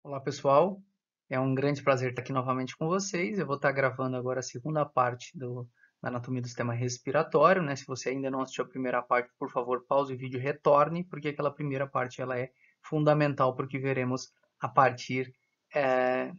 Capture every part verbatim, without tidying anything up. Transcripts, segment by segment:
Olá, pessoal. É um grande prazer estar aqui novamente com vocês. Eu vou estar gravando agora a segunda parte do, da anatomia do sistema respiratório, né? Se você ainda não assistiu a primeira parte, por favor, pause o vídeo e retorne, porque aquela primeira parte ela é fundamental para o que veremos a partir. É...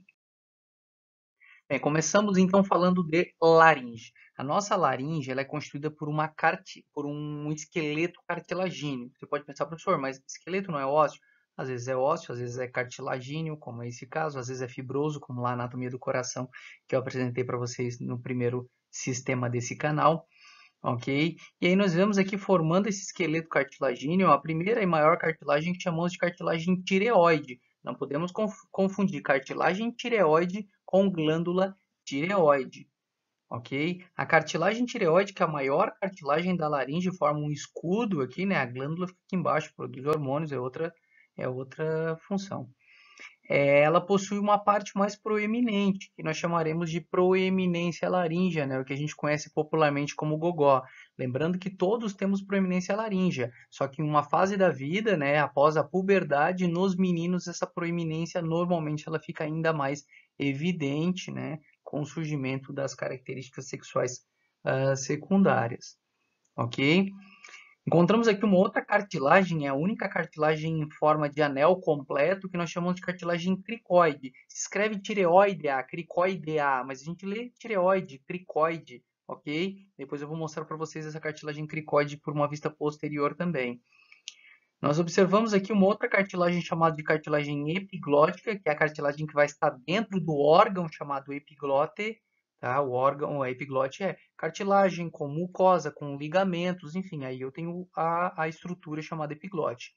Bem, começamos então falando de laringe. A nossa laringe ela é constituída por, uma carti... por um esqueleto cartilagíneo. Você pode pensar, professor, mas esqueleto não é ósseo? Às vezes é ósseo, às vezes é cartilagíneo, como é esse caso, às vezes é fibroso, como lá a anatomia do coração, que eu apresentei para vocês no primeiro sistema desse canal, ok? E aí nós vemos aqui formando esse esqueleto cartilagíneo, a primeira e maior cartilagem que chamamos de cartilagem tireoide. Não podemos conf confundir cartilagem tireoide com glândula tireoide, ok? A cartilagem tireoide, que é a maior cartilagem da laringe, forma um escudo aqui, né? A glândula fica aqui embaixo, produz hormônios, é outra, é outra função. É, ela possui uma parte mais proeminente, que nós chamaremos de proeminência laríngea, né? O que a gente conhece popularmente como gogó. Lembrando que todos temos proeminência laríngea, só que em uma fase da vida, né, após a puberdade, nos meninos essa proeminência normalmente ela fica ainda mais evidente, né, com o surgimento das características sexuais uh, secundárias, ok? Encontramos aqui uma outra cartilagem, é a única cartilagem em forma de anel completo, que nós chamamos de cartilagem cricoide. Se escreve tireoidea, cricoidea, mas a gente lê tireoide, cricoide, ok? Depois eu vou mostrar para vocês essa cartilagem cricoide por uma vista posterior também. Nós observamos aqui uma outra cartilagem chamada de cartilagem epiglótica, que é a cartilagem que vai estar dentro do órgão chamado epiglote. Tá? O órgão, a epiglote é cartilagem com mucosa, com ligamentos, enfim, aí eu tenho a, a estrutura chamada epiglote.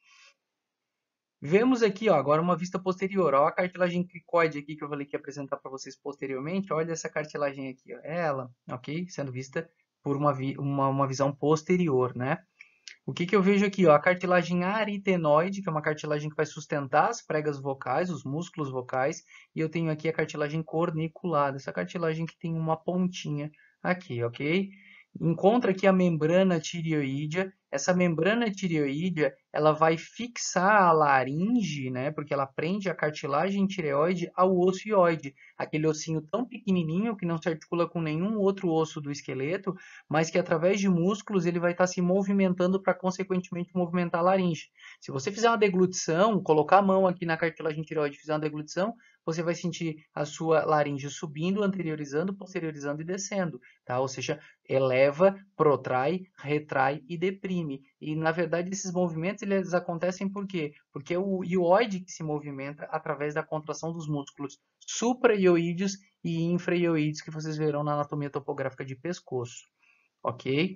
Vemos aqui, ó, agora uma vista posterior. Olha a cartilagem cricoide aqui que eu falei que ia apresentar para vocês posteriormente. Olha essa cartilagem aqui, ó, ela, ok? Sendo vista por uma, vi uma, uma visão posterior, né? O que, que eu vejo aqui? Ó, a cartilagem aritenoide, que é uma cartilagem que vai sustentar as pregas vocais, os músculos vocais, e eu tenho aqui a cartilagem corniculada, essa cartilagem que tem uma pontinha aqui, ok? Encontra aqui a membrana tireoídea. Essa membrana tireoídea, ela vai fixar a laringe, né? Porque ela prende a cartilagem tireoide ao osso ióide, aquele ossinho tão pequenininho que não se articula com nenhum outro osso do esqueleto, mas que através de músculos ele vai estar se movimentando para consequentemente movimentar a laringe. Se você fizer uma deglutição, colocar a mão aqui na cartilagem tireoide e fizer uma deglutição, você vai sentir a sua laringe subindo, anteriorizando, posteriorizando e descendo, tá? Ou seja, eleva, protrai, retrai e deprime. E na verdade esses movimentos eles acontecem por quê? Porque é o ióide que se movimenta através da contração dos músculos supraioídeos e infraioídeos que vocês verão na anatomia topográfica de pescoço, ok?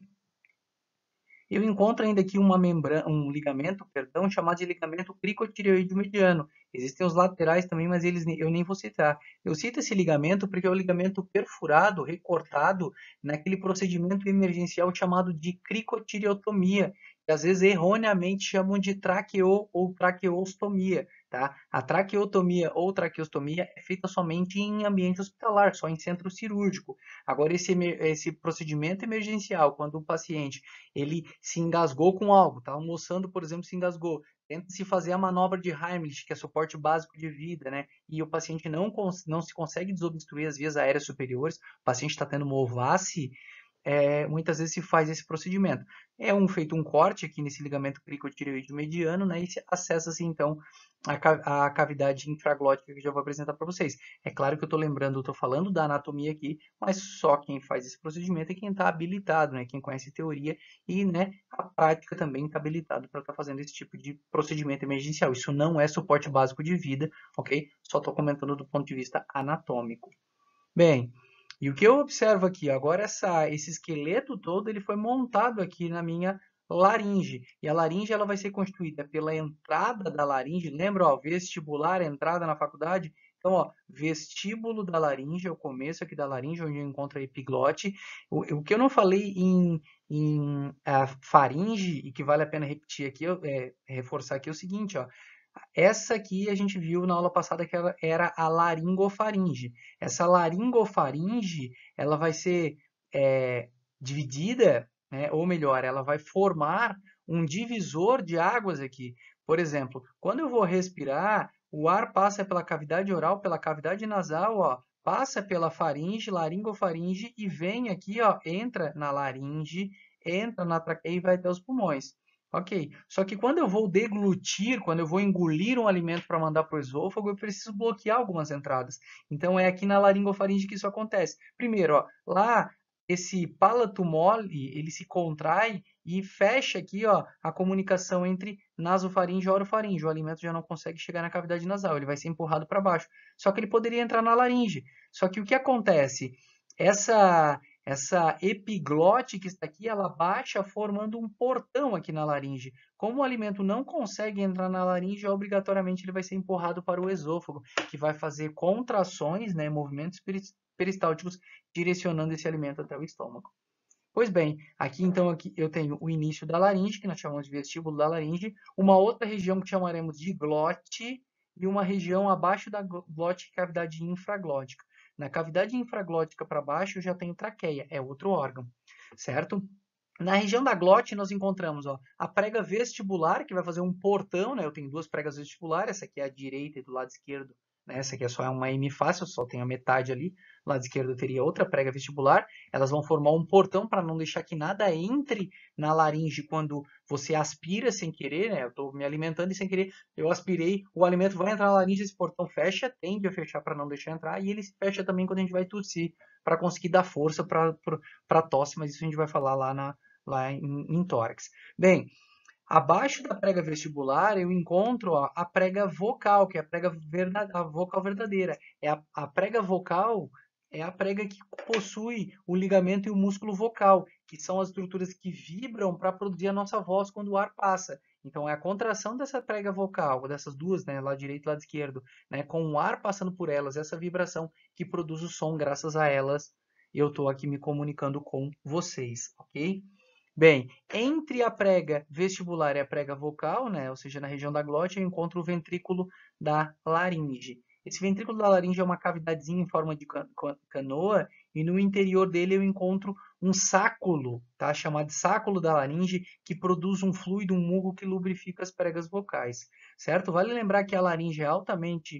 Eu encontro ainda aqui uma membrana, um ligamento, perdão, chamado de ligamento cricotireoide mediano. Existem os laterais também, mas eles eu nem vou citar. Eu cito esse ligamento porque é o ligamento perfurado, recortado, naquele procedimento emergencial chamado de cricotireotomia, que às vezes erroneamente chamam de traqueo ou traqueostomia. Tá? A traqueotomia ou traqueostomia é feita somente em ambiente hospitalar, só em centro cirúrgico. Agora, esse, esse procedimento emergencial, quando o paciente ele se engasgou com algo, tá almoçando, por exemplo, se engasgou, tenta-se fazer a manobra de Heimlich, que é suporte básico de vida, né? E o paciente não, não se consegue desobstruir as vias aéreas superiores, o paciente está tendo uma ovace, é, muitas vezes se faz esse procedimento. É um, feito um corte aqui nesse ligamento cricotireoide mediano, né, e acessa-se então a, a cavidade infraglótica que eu já vou apresentar para vocês. É claro que eu estou lembrando, estou falando da anatomia aqui, mas só quem faz esse procedimento é quem está habilitado, né, quem conhece teoria e, né, a prática também está habilitado para estar tá fazendo esse tipo de procedimento emergencial. Isso não é suporte básico de vida, ok? Só estou comentando do ponto de vista anatômico. Bem, e o que eu observo aqui, agora essa, esse esqueleto todo ele foi montado aqui na minha laringe. E a laringe ela vai ser constituída pela entrada da laringe. Lembra, ó, vestibular, entrada na faculdade? Então, ó, vestíbulo da laringe, é o começo aqui da laringe, onde eu encontro a epiglote. O, o que eu não falei em, em a faringe, e que vale a pena repetir aqui, é, reforçar aqui, é o seguinte, ó. Essa aqui a gente viu na aula passada que ela era a laringofaringe. Essa laringofaringe, ela vai ser é, dividida, né, ou melhor, ela vai formar um divisor de águas aqui. Por exemplo, quando eu vou respirar, o ar passa pela cavidade oral, pela cavidade nasal, ó, passa pela faringe, laringofaringe e vem aqui, ó, entra na laringe, entra na traqueia e vai até os pulmões. Ok. Só que quando eu vou deglutir, quando eu vou engolir um alimento para mandar para o esôfago, eu preciso bloquear algumas entradas. Então é aqui na laringofaringe que isso acontece. Primeiro, ó, lá esse palato mole, ele se contrai e fecha aqui, ó, a comunicação entre nasofaringe e orofaringe. O alimento já não consegue chegar na cavidade nasal, ele vai ser empurrado para baixo. Só que ele poderia entrar na laringe. Só que o que acontece? Essa essa epiglote que está aqui, ela baixa formando um portão aqui na laringe. Como o alimento não consegue entrar na laringe, obrigatoriamente ele vai ser empurrado para o esôfago, que vai fazer contrações, né, movimentos peristálticos, direcionando esse alimento até o estômago. Pois bem, aqui então aqui eu tenho o início da laringe, que nós chamamos de vestíbulo da laringe, uma outra região que chamaremos de glote e uma região abaixo da glote, cavidade infraglótica. Na cavidade infraglótica para baixo eu já tenho traqueia, é outro órgão, certo? Na região da glote nós encontramos, ó, a prega vestibular, que vai fazer um portão, né? Eu tenho duas pregas vestibulares, essa aqui é a direita e do lado esquerdo, né? Essa aqui é só uma hemifácie, só tem a metade ali. Do lado esquerdo eu teria outra prega vestibular. Elas vão formar um portão para não deixar que nada entre na laringe quando você aspira sem querer, né? Eu estou me alimentando e sem querer eu aspirei, o alimento vai entrar na laringe, esse portão fecha, tende a fechar para não deixar entrar, e ele se fecha também quando a gente vai tossir, para conseguir dar força para a tosse, mas isso a gente vai falar lá, na, lá em, em tórax. Bem, abaixo da prega vestibular eu encontro ó, a prega vocal, que é a prega verdade, a vocal verdadeira. É a, a prega vocal é a prega que possui o ligamento e o músculo vocal, que são as estruturas que vibram para produzir a nossa voz quando o ar passa. Então é a contração dessa prega vocal, dessas duas, né, lado direito e lado esquerdo, né, com o ar passando por elas, essa vibração que produz o som, graças a elas eu estou aqui me comunicando com vocês, ok? Bem, entre a prega vestibular e a prega vocal, né, ou seja, na região da glote, eu encontro o ventrículo da laringe. Esse ventrículo da laringe é uma cavidadezinha em forma de canoa e no interior dele eu encontro um sáculo, tá, chamado sáculo da laringe, que produz um fluido, um muco que lubrifica as pregas vocais, certo? Vale lembrar que a laringe é altamente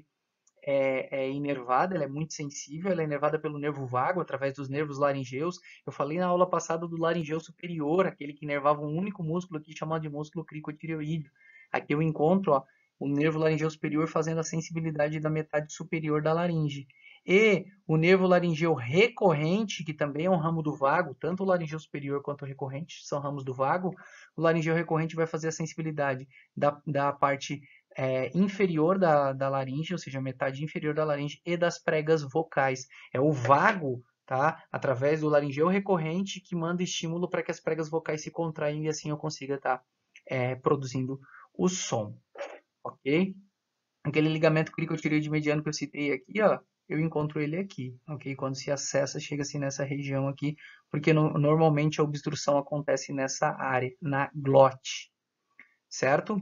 É, é inervada, ela é muito sensível, ela é inervada pelo nervo vago, através dos nervos laringeus. Eu falei na aula passada do laringeu superior, aquele que inervava um único músculo aqui, chamado de músculo cricotireoide. Aqui eu encontro ó, o nervo laringeu superior fazendo a sensibilidade da metade superior da laringe. E o nervo laringeu recorrente, que também é um ramo do vago, tanto o laringeu superior quanto o recorrente são ramos do vago, o laringeu recorrente vai fazer a sensibilidade da, da parte é, inferior da, da laringe, ou seja, a metade inferior da laringe e das pregas vocais. É o vago, tá? Através do laringeu recorrente que manda estímulo para que as pregas vocais se contraiam e assim eu consiga estar tá, é, produzindo o som, ok? Aquele ligamento cricotireoide mediano que eu citei aqui, ó, eu encontro ele aqui, ok? Quando se acessa, chega-se nessa região aqui, porque no, normalmente a obstrução acontece nessa área, na glote, certo?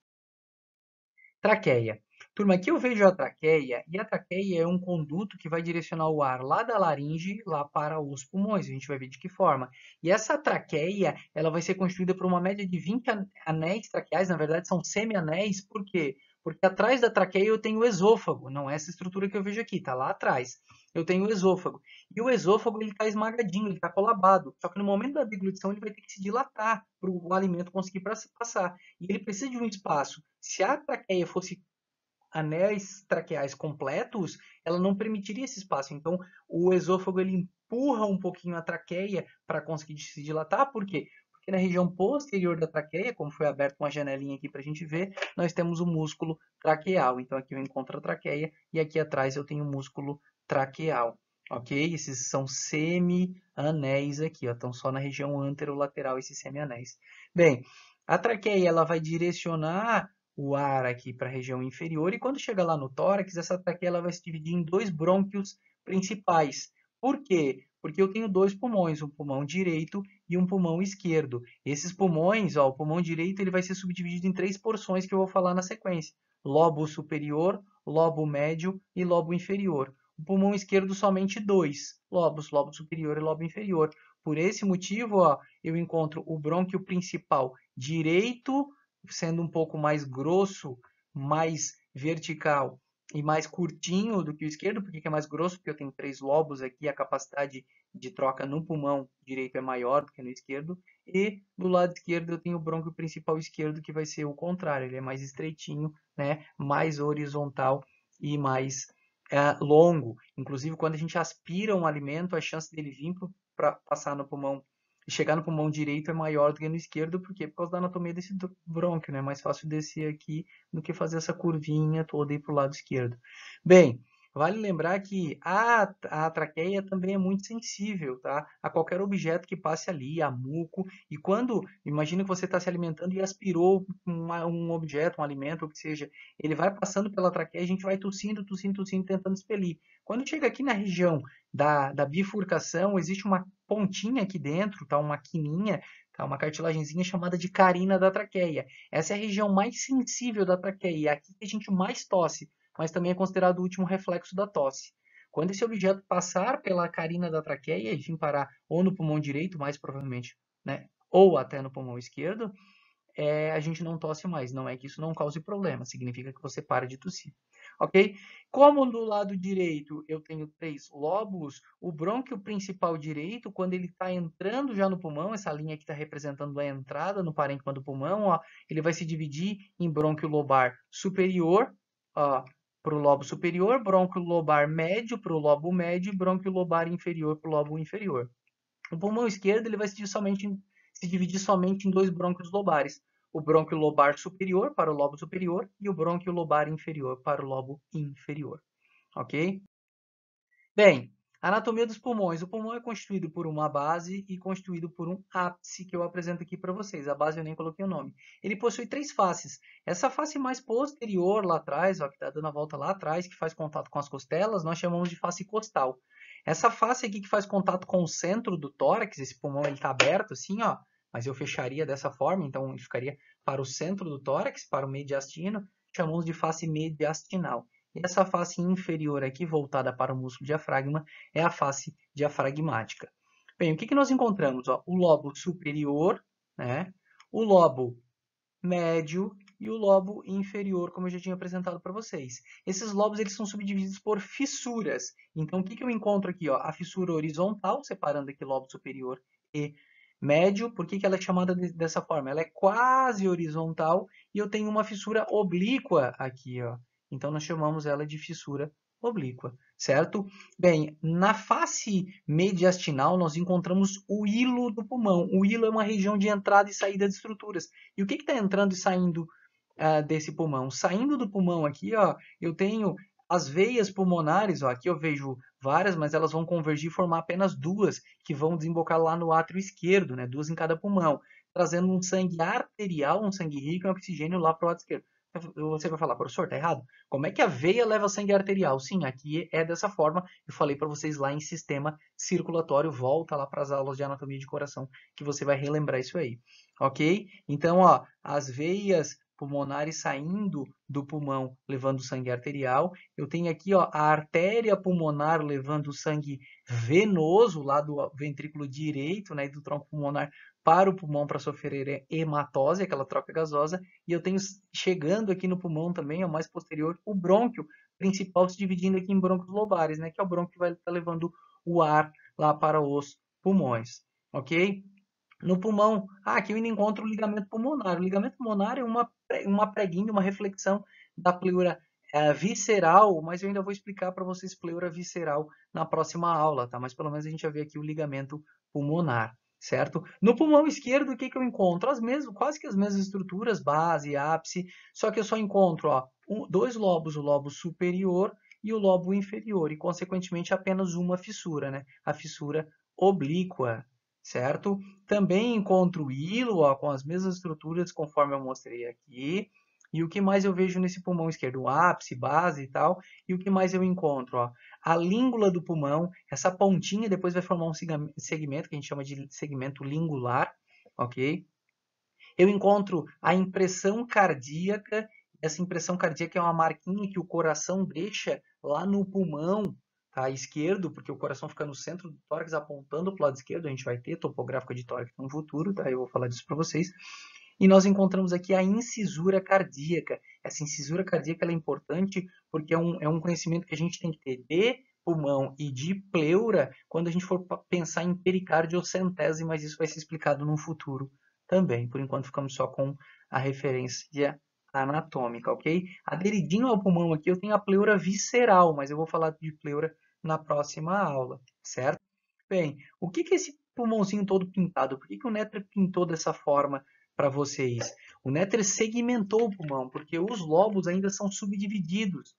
Traqueia. Turma, aqui eu vejo a traqueia, e a traqueia é um conduto que vai direcionar o ar lá da laringe, lá para os pulmões. A gente vai ver de que forma. E essa traqueia, ela vai ser constituída por uma média de vinte anéis traqueais, na verdade são semianéis, por quê? Porque atrás da traqueia eu tenho o esôfago, não é essa estrutura que eu vejo aqui, está lá atrás. Eu tenho o esôfago. E o esôfago ele está esmagadinho, ele está colabado. Só que no momento da deglutição ele vai ter que se dilatar para o alimento conseguir passar. E ele precisa de um espaço. Se a traqueia fosse anéis traqueais completos, ela não permitiria esse espaço. Então, o esôfago ele empurra um pouquinho a traqueia para conseguir se dilatar. Por quê? Porque na região posterior da traqueia, como foi aberta uma janelinha aqui para a gente ver, nós temos o músculo traqueal. Então, aqui eu encontro a traqueia e aqui atrás eu tenho o músculo traqueal. Ok? Esses são semi-anéis aqui, ó. Estão só na região anterolateral esses semi-anéis. Bem, a traqueia ela vai direcionar o ar aqui para a região inferior e quando chega lá no tórax, essa traqueia ela vai se dividir em dois brônquios principais. Por quê? Porque eu tenho dois pulmões, um pulmão direito e um pulmão esquerdo. Esses pulmões, ó, o pulmão direito ele vai ser subdividido em três porções que eu vou falar na sequência. Lobo superior, lobo médio e lobo inferior. O pulmão esquerdo somente dois lobos, lobo superior e lobo inferior. Por esse motivo, ó, eu encontro o brônquio principal direito, sendo um pouco mais grosso mais vertical e mais curtinho do que o esquerdo. Por que é mais grosso? Porque eu tenho três lobos aqui, a capacidade de troca no pulmão direito é maior do que no esquerdo. E do lado esquerdo eu tenho o brônquio principal esquerdo, que vai ser o contrário, ele é mais estreitinho, né? Mais horizontal e mais é, longo. Inclusive, quando a gente aspira um alimento, a chance dele vir para passar no pulmão e chegar no pulmão direito é maior do que no esquerdo. Por quê? Por causa da anatomia desse brônquio, né? É mais fácil descer aqui do que fazer essa curvinha toda aí para o lado esquerdo. Bem, vale lembrar que a, a traqueia também é muito sensível, tá? A qualquer objeto que passe ali, a muco. E quando, imagina que você está se alimentando e aspirou uma, um objeto, um alimento, ou que seja, ele vai passando pela traqueia, a gente vai tossindo, tossindo, tossindo, tentando expelir. Quando chega aqui na região da, da bifurcação, existe uma pontinha aqui dentro, tá? Uma quininha, tá? Uma cartilagenzinha chamada de carina da traqueia. Essa é a região mais sensível da traqueia, é aqui que a gente mais tosse, mas também é considerado o último reflexo da tosse. Quando esse objeto passar pela carina da traqueia e vir parar ou no pulmão direito, mais provavelmente, né? Ou até no pulmão esquerdo, é, a gente não tosse mais. Não é que isso não cause problema, significa que você para de tossir. Ok? Como do lado direito eu tenho três lóbulos, o brônquio principal direito, quando ele está entrando já no pulmão, essa linha aqui está representando a entrada no parênquima do pulmão, ó, ele vai se dividir em brônquio lobar superior, para o lobo superior, brônquio lobar médio para o lobo médio e brônquio lobar inferior para o lobo inferior. O pulmão esquerdo ele vai se dividir somente em, se dividir somente em dois brônquios lobares. O brônquio lobar superior para o lobo superior e o brônquio lobar inferior para o lobo inferior. Ok? Bem, anatomia dos pulmões. O pulmão é constituído por uma base e constituído por um ápice, que eu apresento aqui para vocês. A base eu nem coloquei o nome. Ele possui três faces. Essa face mais posterior lá atrás, ó, que está dando a volta lá atrás, que faz contato com as costelas, nós chamamos de face costal. Essa face aqui que faz contato com o centro do tórax, esse pulmão ele está aberto assim, ó, mas eu fecharia dessa forma, então ele ficaria para o centro do tórax, para o mediastino, chamamos de face mediastinal. E essa face inferior aqui, voltada para o músculo diafragma, é a face diafragmática. Bem, o que, que nós encontramos? Ó, o lobo superior, né? O lobo médio e o lobo inferior, como eu já tinha apresentado para vocês. Esses lobos eles são subdivididos por fissuras. Então, o que, que eu encontro aqui? Ó? A fissura horizontal, separando aqui lobo superior e médio. Por que, que ela é chamada de, dessa forma? Ela é quase horizontal e eu tenho uma fissura oblíqua aqui. Ó. Então, nós chamamos ela de fissura oblíqua, certo? Bem, na face mediastinal nós encontramos o hilo do pulmão. O hilo é uma região de entrada e saída de estruturas. E o que está entrando e saindo uh, desse pulmão? Saindo do pulmão aqui, ó, eu tenho as veias pulmonares, ó, aqui eu vejo várias, mas elas vão convergir e formar apenas duas, que vão desembocar lá no átrio esquerdo, né? Duas em cada pulmão, trazendo um sangue arterial, um sangue rico em oxigênio lá para o átrio esquerdo. Você vai falar, professor, tá errado? Como é que a veia leva sangue arterial? Sim, aqui é dessa forma. Eu falei para vocês lá em sistema circulatório. Volta lá para as aulas de anatomia de coração que você vai relembrar isso aí, ok? Então, ó, as veias pulmonares saindo do pulmão levando sangue arterial. Eu tenho aqui ó, a artéria pulmonar levando sangue venoso lá do ventrículo direito, né, do tronco pulmonar para o pulmão para sofrer hematose, aquela troca gasosa, e eu tenho chegando aqui no pulmão também, ao mais posterior, o brônquio principal se dividindo aqui em brônquios lobares, né, que é o brônquio que vai estar levando o ar lá para os pulmões, ok? No pulmão, ah, aqui eu ainda encontro o ligamento pulmonar. O ligamento pulmonar é uma, uma preguinha, uma reflexão da pleura é, visceral, mas eu ainda vou explicar para vocês pleura visceral na próxima aula, tá? Mas pelo menos a gente já vê aqui o ligamento pulmonar, certo? No pulmão esquerdo, o que, que eu encontro? As mesmas, quase que as mesmas estruturas, base, ápice, só que eu só encontro ó, um, dois lobos, o lobo superior e o lobo inferior, e consequentemente apenas uma fissura, né? A fissura oblíqua, certo? Também encontro o hilo ó, com as mesmas estruturas conforme eu mostrei aqui. E o que mais eu vejo nesse pulmão esquerdo? O ápice, base e tal. E o que mais eu encontro? Ó? A língula do pulmão, essa pontinha depois vai formar um segmento que a gente chama de segmento lingular, ok? Eu encontro a impressão cardíaca. Essa impressão cardíaca é uma marquinha que o coração deixa lá no pulmão, tá? Esquerdo, porque o coração fica no centro do tórax apontando para o lado esquerdo. A gente vai ter topográfico de tórax no futuro, tá? Eu vou falar disso para vocês. E nós encontramos aqui a incisura cardíaca. Essa incisura cardíaca ela é importante porque é um, é um conhecimento que a gente tem que ter de pulmão e de pleura quando a gente for pensar em pericardiocentese, mas isso vai ser explicado no futuro também. Por enquanto ficamos só com a referência anatômica, ok? Aderidinho ao pulmão aqui eu tenho a pleura visceral, mas eu vou falar de pleura na próxima aula, certo? Bem, o que que é esse pulmãozinho todo pintado? Por que que o Néter pintou dessa forma para vocês? O Néter segmentou o pulmão, porque os lobos ainda são subdivididos.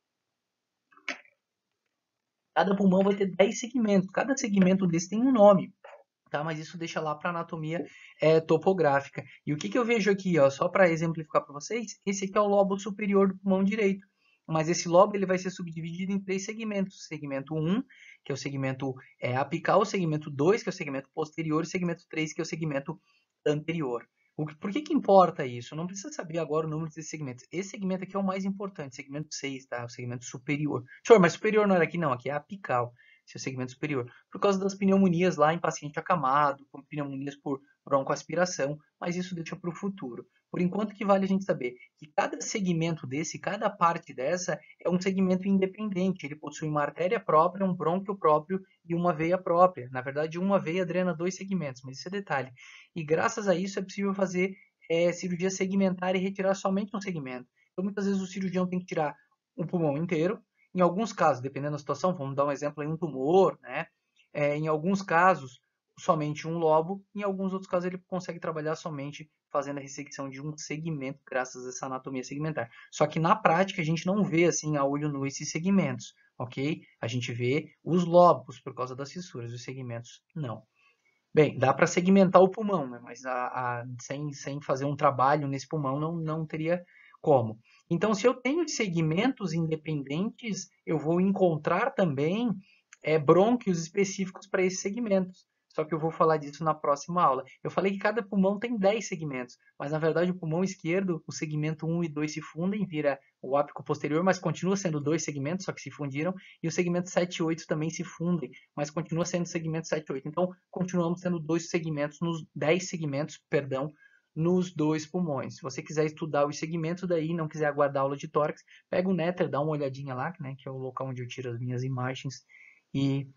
Cada pulmão vai ter dez segmentos. Cada segmento desse tem um nome, tá? Mas isso deixa lá para anatomia é, topográfica. E o que, que eu vejo aqui, ó, só para exemplificar para vocês, esse aqui é o lobo superior do pulmão direito. Mas esse lobo ele vai ser subdividido em três segmentos. Segmento um, que é o segmento é, apical, segmento dois, que é o segmento posterior, e segmento três, que é o segmento anterior. O que, por que, que importa isso? Não precisa saber agora o número desses segmentos. Esse segmento aqui é o mais importante, segmento seis, tá? O segmento superior. Senhor, mas superior não era aqui? Não, aqui é apical, esse é o segmento superior. Por causa das pneumonias lá em paciente acamado, com pneumonias por broncoaspiração, mas isso deixa para o futuro. Por enquanto, que vale a gente saber que cada segmento desse, cada parte dessa, é um segmento independente. Ele possui uma artéria própria, um brônquio próprio e uma veia própria. Na verdade, uma veia drena dois segmentos, mas isso é detalhe. E graças a isso é possível fazer é, cirurgia segmentar e retirar somente um segmento. Então, muitas vezes o cirurgião tem que tirar o pulmão inteiro. Em alguns casos, dependendo da situação, vamos dar um exemplo aí, um tumor, né? É, em alguns casos, somente um lobo. Em alguns outros casos, ele consegue trabalhar somente fazendo a ressecção de um segmento, graças a essa anatomia segmentar. Só que na prática, a gente não vê assim a olho nu esses segmentos, ok? A gente vê os lobos por causa das fissuras, os segmentos não. Bem, dá para segmentar o pulmão, né? Mas a, a, sem, sem fazer um trabalho nesse pulmão não, não teria como. Então, se eu tenho segmentos independentes, eu vou encontrar também é, brônquios específicos para esses segmentos. Só que eu vou falar disso na próxima aula. Eu falei que cada pulmão tem dez segmentos, mas na verdade o pulmão esquerdo, o segmento um e dois se fundem, vira o ápico posterior, mas continua sendo dois segmentos, só que se fundiram, e o segmento sete e oito também se fundem, mas continua sendo segmento sete e oito. Então, continuamos tendo dois segmentos, nos dez segmentos, perdão, nos dois pulmões. Se você quiser estudar os segmentos daí, não quiser aguardar a aula de tórax, pega o Néter, dá uma olhadinha lá, né, que é o local onde eu tiro as minhas imagens, e,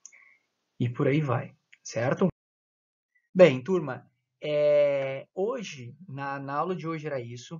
e por aí vai, certo? Bem, turma, é, hoje, na, na aula de hoje era isso.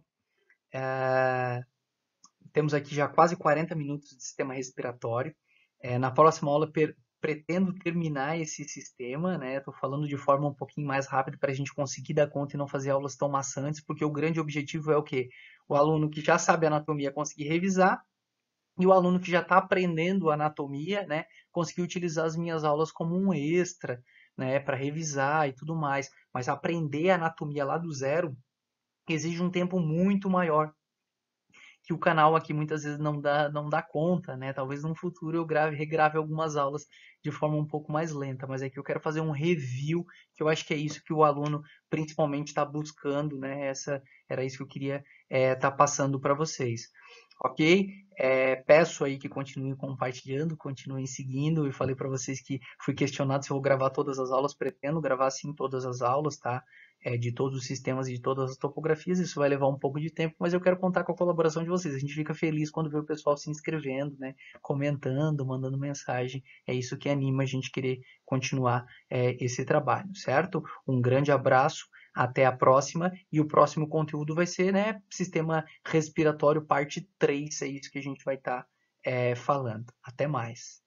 É, temos aqui já quase quarenta minutos de sistema respiratório. É, na próxima aula, per, pretendo terminar esse sistema, né? Estou falando de forma um pouquinho mais rápida para a gente conseguir dar conta e não fazer aulas tão maçantes, porque o grande objetivo é o quê? O aluno que já sabe anatomia conseguir revisar, e o aluno que já está aprendendo anatomia, né, conseguir utilizar as minhas aulas como um extra, né, para revisar e tudo mais. Mas aprender anatomia lá do zero exige um tempo muito maior, que o canal aqui muitas vezes não dá, não dá conta, né? Talvez no futuro eu grave, regrave algumas aulas de forma um pouco mais lenta, mas aqui eu quero fazer um review, que eu acho que é isso que o aluno principalmente está buscando, né? Essa, era isso que eu queria estar é, tá passando para vocês. Ok? É, peço aí que continuem compartilhando, continuem seguindo. Eu falei para vocês que fui questionado se eu vou gravar todas as aulas, pretendo gravar sim todas as aulas, tá? É, de todos os sistemas e de todas as topografias, isso vai levar um pouco de tempo, mas eu quero contar com a colaboração de vocês. A gente fica feliz quando vê o pessoal se inscrevendo, né? Comentando, mandando mensagem. É isso que anima a gente querer continuar é, esse trabalho, certo? Um grande abraço. Até a próxima, e o próximo conteúdo vai ser, né, sistema respiratório parte três, é isso que a gente vai estar tá, é, falando. Até mais.